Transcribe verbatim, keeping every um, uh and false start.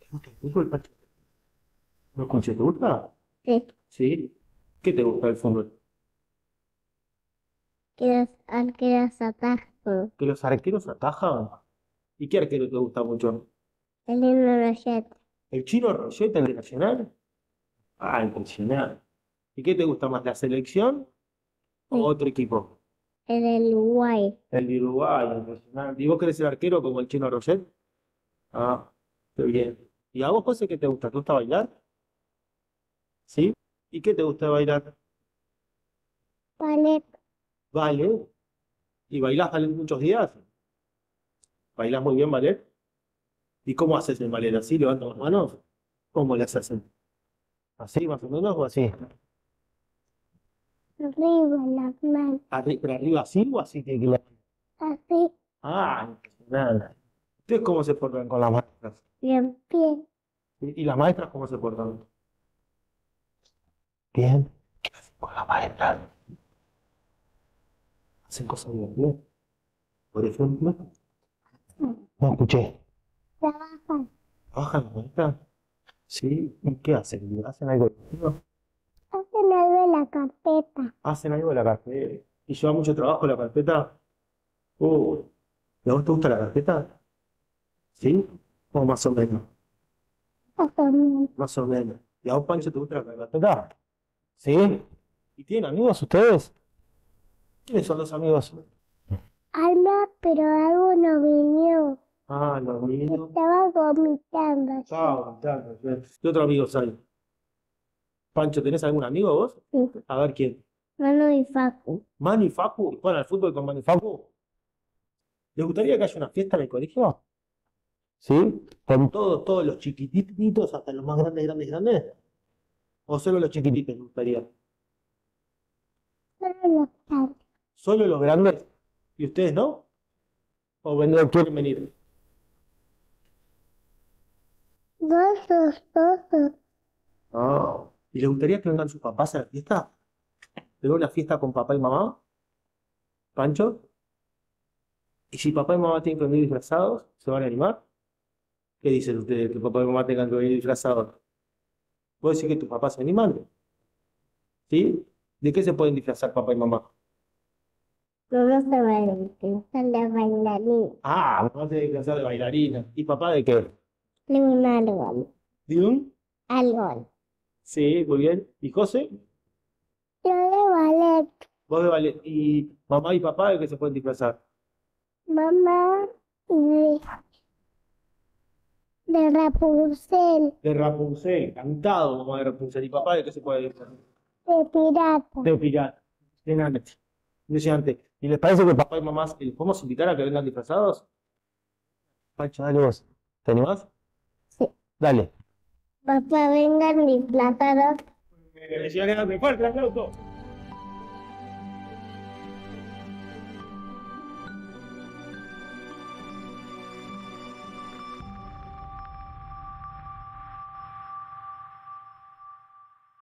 gusta el fútbol, Pancho? ¿No escuché? ¿Te gusta? Sí, Sí. ¿Qué te gusta del fútbol? que los arqueros atajan. Que los arqueros atajan. ¿Y qué arquero te gusta mucho? El himno Roget. ¿El Chino Royete, el de Nacional? Ah, impresionante. ¿Y qué te gusta más, la selección o Sí, otro equipo? el del Uruguay. El de Uruguay, impresionante. ¿Y vos querés ser arquero como el Chino Roget? Ah, qué bien. ¿Y a vos, José, qué te gusta? ¿Te gusta bailar? ¿Sí? ¿Y qué te gusta bailar? Ballet. ¿Ballet? ¿Y bailás ballet muchos días? ¿Bailás muy bien ballet? ¿Y cómo haces el ballet? ¿Así levantas las manos? ¿Cómo le haces? ¿Así más o menos o así? Arriba las manos. Arri- ¿Pero arriba así o así tiene que levantar? Así. Ah, impresionante. ¿Ustedes cómo se portan con las maestras? Bien, bien. ¿Y y las maestras cómo se portan? Bien. ¿Qué hacen con las maestras? ¿Hacen cosas divertidas? Por ejemplo, no escuché. Trabajan. ¿Trabajan las maestras? Sí. ¿Y qué hacen? ¿Hacen algo divertido? Hacen algo en la carpeta. ¿Hacen algo de la carpeta? ¿Y lleva mucho trabajo la carpeta? Uh, ¿y a vos te gusta la carpeta? ¿Sí? O más o menos. Hacen Más o menos. ¿Y a vos, Pancho, te gusta la carpeta? ¿Sí? ¿Y tienen amigos ustedes? ¿Quiénes son los amigos? alma, pero algo no vino. Ah, los amigos. Estaba vomitando. Chao, contando. ¿Qué otros amigos hay? Pancho, ¿tenés algún amigo vos? Sí. A ver quién. Manu y Facu. ¿Manu y Facu? ¿Juegan al fútbol con Manu y Facu? ¿Les gustaría que haya una fiesta en el colegio? ¿Sí? ¿Con todos, todos los chiquititos hasta los más grandes, grandes, grandes? ¿O solo los chiquititos les gustaría? Solo los padres. ¿Solo los grandes? ¿Y ustedes no? ¿O vendrán, quieren venir? Dos, dos, dos, dos. Ah. ¿Y les gustaría que vengan sus papás a la fiesta? ¿Tener una fiesta con papá y mamá? ¿Pancho? ¿Y si papá y mamá tienen que venir disfrazados, se van a animar? ¿Qué dicen ustedes que papá y mamá tengan que venir disfrazados? ¿Puedo decir que tus papás se animan? ¿Sí? ¿De qué se pueden disfrazar papá y mamá? Todos se van a utilizar la bailarina. Ah, mamá se disfrazar de bailarina. ¿Y papá de qué? De un árbol. ¿De un? Árbol. Sí, muy bien. ¿Y José? Yo de ballet. ¿Vos de ballet? ¿Y mamá y papá de qué se pueden disfrazar? Mamá de, de Rapunzel. De Rapunzel, encantado mamá de Rapunzel. ¿Y papá de qué se puede disfrazar? De pirata. De pirata. Impresionante. Impresionante. ¿Y les parece que papá y mamá les podemos invitar a que vengan disfrazados? Pancho, dale vos. ¿Te animás? Sí. Dale. Papá, vengan disfrazados. Impresionante. Fuerte el aplauso.